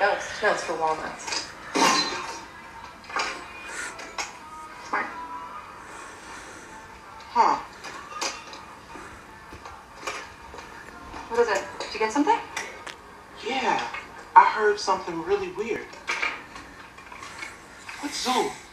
ghost. No, it's for walnuts. Smart. Huh. What is it? Did you get something? Yeah, I heard something really weird. What's Zoo?